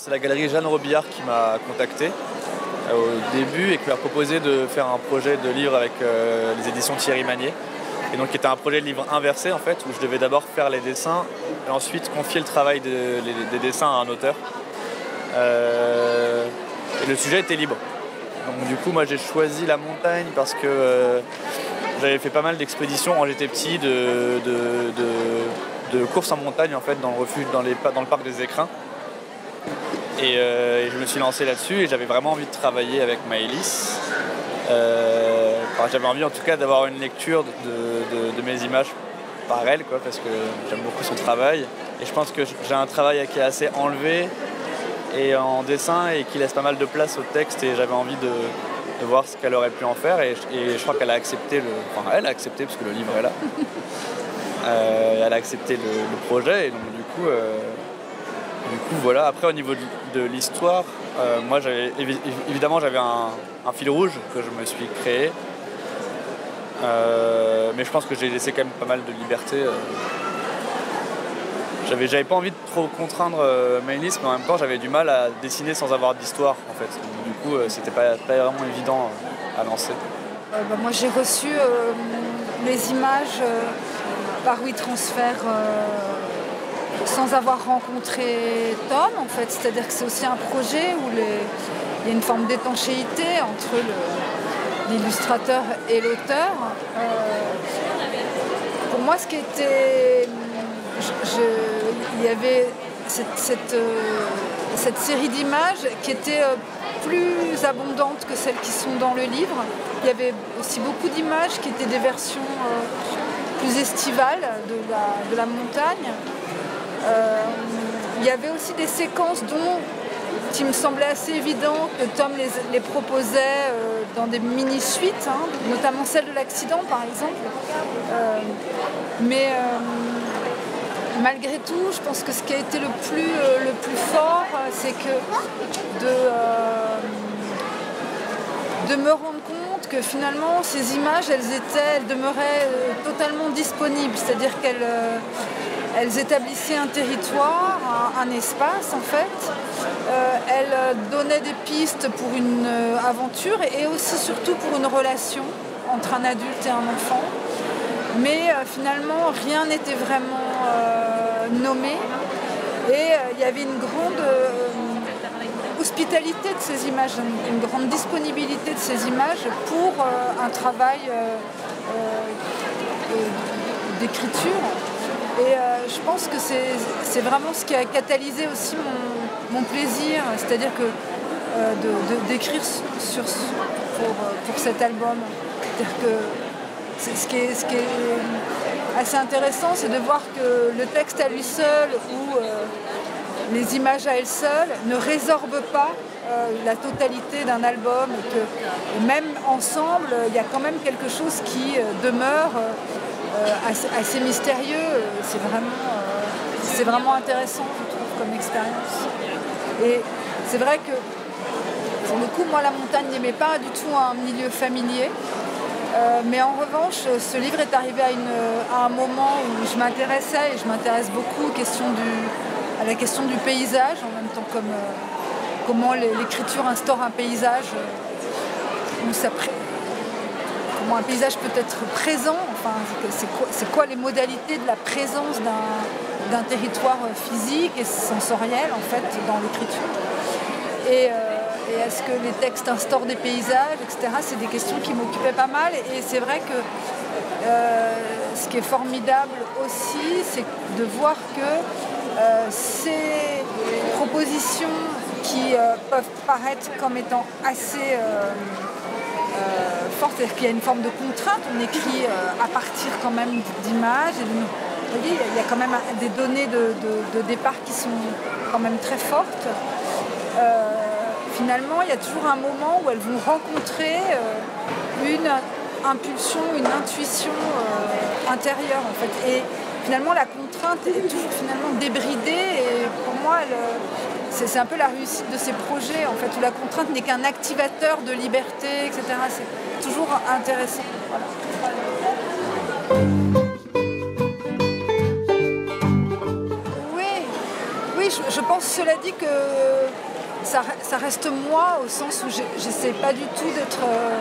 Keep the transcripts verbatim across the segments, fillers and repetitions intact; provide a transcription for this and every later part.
C'est la galerie Jeanne Robillard qui m'a contacté euh, au début et qui m'a proposé de faire un projet de livre avec euh, les éditions Thierry Magnier. Et donc qui était un projet de livre inversé en fait, où je devais d'abord faire les dessins et ensuite confier le travail de, les, des dessins à un auteur. Euh, et le sujet était libre. Donc du coup moi j'ai choisi la montagne parce que euh, j'avais fait pas mal d'expéditions quand j'étais petit, de, de, de, de courses en montagne en fait, dans le refuge, dans, les, dans le parc des Écrins. Et, euh, et je me suis lancé là-dessus et j'avais vraiment envie de travailler avec Maëlys. Euh, enfin, j'avais envie en tout cas d'avoir une lecture de, de, de mes images par elle, quoi, parce que j'aime beaucoup son travail. Et je pense que j'ai un travail qui est assez enlevé et en dessin et qui laisse pas mal de place au texte et j'avais envie de, de voir ce qu'elle aurait pu en faire et, et je crois qu'elle a accepté le... Enfin, elle a accepté parce que le livre est là. euh, elle a accepté le, le projet et donc du coup... Euh, Du coup, voilà. Après, au niveau de, de l'histoire, euh, moi, j'avais, évidemment, j'avais un, un fil rouge que je me suis créé. Euh, mais je pense que j'ai laissé quand même pas mal de liberté. Euh. J'avais, j'avais pas envie de trop contraindre euh, Maëlys, mais en même temps, j'avais du mal à dessiner sans avoir d'histoire, en fait. Donc, du coup, euh, c'était pas, pas vraiment évident euh, à lancer. Euh, bah, moi, j'ai reçu euh, les images euh, par WeTransfer euh, sans avoir rencontré Tom, en fait. C'est-à-dire que c'est aussi un projet où les... il y a une forme d'étanchéité entre le... l'illustrateur et l'auteur. Euh, pour moi, ce qui était... Je... Je... il y avait cette, cette, euh... cette série d'images qui était euh, plus abondante que celles qui sont dans le livre. Il y avait aussi beaucoup d'images qui étaient des versions euh, plus estivales de la, de la montagne. Euh, il y avait aussi des séquences dont il me semblait assez évident que Tom les, les proposait euh, dans des mini-suites, hein, notamment celle de l'accident par exemple. Euh, mais euh, malgré tout, je pense que ce qui a été le plus, euh, le plus fort, c'est que de, euh, de me rendre compte que finalement ces images, elles, étaient, elles demeuraient euh, totalement disponibles, c'est-à-dire qu'elles... Euh, Elles établissaient un territoire, un, un espace en fait. Euh, elles donnaient des pistes pour une euh, aventure et aussi surtout pour une relation entre un adulte et un enfant. Mais euh, finalement, rien n'était vraiment euh, nommé. Et euh, il y avait une grande euh, hospitalité de ces images, une, une grande disponibilité de ces images pour euh, un travail euh, euh, d'écriture. Et euh, je pense que c'est, c'est vraiment ce qui a catalysé aussi mon, mon plaisir, c'est-à-dire que euh, de, de, d'écrire sur, pour, pour cet album. C'est-à-dire que c'est, ce, qui est, ce qui est assez intéressant, c'est de voir que le texte à lui seul ou euh, les images à elles seules ne résorbent pas euh, la totalité d'un album et que même ensemble, il y a quand même quelque chose qui euh, demeure euh, Euh, assez, assez mystérieux, c'est vraiment, euh, c'est vraiment intéressant, je trouve, comme expérience. Et c'est vrai que, pour le coup, moi, la montagne n'aimait pas du tout un milieu familier. Euh, mais en revanche, ce livre est arrivé à, une, à un moment où je m'intéressais, et je m'intéresse beaucoup aux questions du, à la question du paysage, en même temps comme euh, comment l'écriture instaure un paysage, euh, où ça pré- comment un paysage peut être présent, enfin, c'est quoi, c'est quoi les modalités de la présence d'un, d'un territoire physique et sensoriel en fait dans l'écriture. Et, euh, et est-ce que les textes instaurent des paysages, et cetera. C'est des questions qui m'occupaient pas mal et c'est vrai que euh, ce qui est formidable aussi, c'est de voir que euh, ces propositions qui euh, peuvent paraître comme étant assez... Euh, Euh, forte, c'est-à-dire qu'il y a une forme de contrainte, on écrit euh, à partir quand même d'images, et de, vous voyez, il y a quand même des données de, de, de départ qui sont quand même très fortes. Euh, finalement, il y a toujours un moment où elles vont rencontrer euh, une impulsion, une intuition euh, intérieure en fait. Et finalement, la contrainte est toujours finalement débridée et pour moi, elle, C'est, c'est un peu la réussite de ces projets, en fait, où la contrainte n'est qu'un activateur de liberté, et cetera. C'est toujours intéressant. Voilà. Oui, oui je, je pense cela dit que ça, ça reste moi au sens où j'essaie pas du tout d'être euh,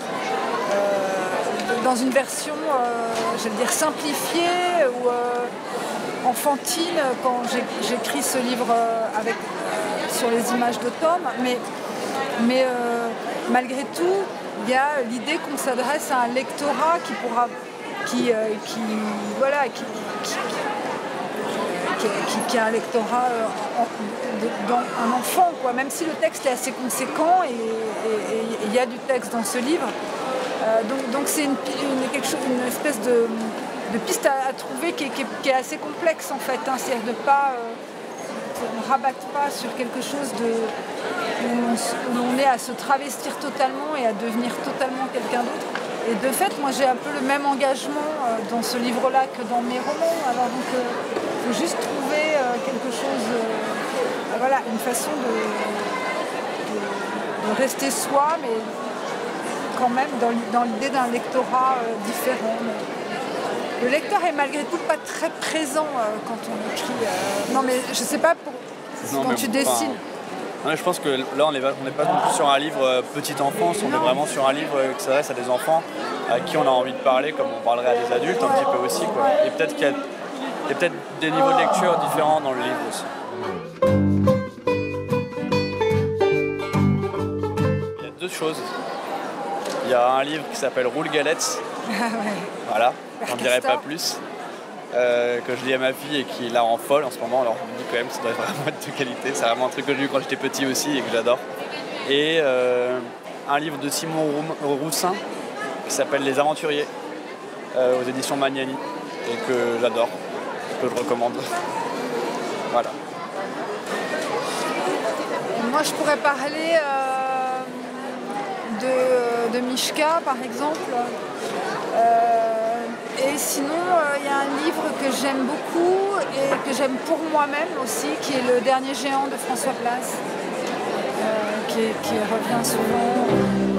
euh, dans une version, euh, je vais dire, simplifiée ou euh, enfantine quand j'écris ce livre euh, avec, euh, sur les images de Tom. Mais, mais euh, malgré tout, il y a l'idée qu'on s'adresse à un lectorat qui pourra, qui, euh, qui voilà, qui, qui, qui, qui, qui a un lectorat euh, en, de, dans un enfant, quoi. Même si le texte est assez conséquent et il y a du texte dans ce livre. Euh, donc donc c'est une, une, quelque chose, une espèce de, de piste à, à trouver qui est, qui, est, qui est assez complexe en fait. Hein. C'est-à-dire de pas, euh, on ne rabatte pas sur quelque chose de, où, on, où on est à se travestir totalement et à devenir totalement quelqu'un d'autre. Et de fait, moi j'ai un peu le même engagement euh, dans ce livre-là que dans mes romans. Alors donc, il euh, faut juste trouver euh, quelque chose, euh, voilà, une façon de, de, de rester soi, mais quand même dans l'idée d'un lectorat euh, différent. Mais le lecteur est malgré tout pas très présent euh, quand on écrit. Euh... Non mais je sais pas pour... non, quand tu bon, dessines. Enfin, ouais, je pense que là on n'est pas non plus sur un livre euh, petite enfance, on non. est vraiment sur un livre euh, qui s'adresse à des enfants à qui on a envie de parler comme on parlerait à des adultes un petit peu aussi, quoi. Et peut-être qu'il y a, il y a peut-être des niveaux de lecture différents dans le livre aussi. Il y a deux choses. Il y a un livre qui s'appelle Roule Galette, ah ouais. Voilà, j'en dirai pas plus, euh, que je lis à ma fille et qui la rend folle en ce moment, alors je me dis quand même que ça doit vraiment être de qualité, c'est vraiment un truc que j'ai lu quand j'étais petit aussi et que j'adore. Et euh, un livre de Simon Roussin qui s'appelle Les Aventuriers, euh, aux éditions Magnani, et que j'adore, que je recommande. Voilà. Moi je pourrais parler... Euh... De, de Mishka par exemple. Euh, et sinon, il euh, y a un livre que j'aime beaucoup et que j'aime pour moi-même aussi, qui est Le Dernier Géant de François Place, euh, qui, qui revient souvent.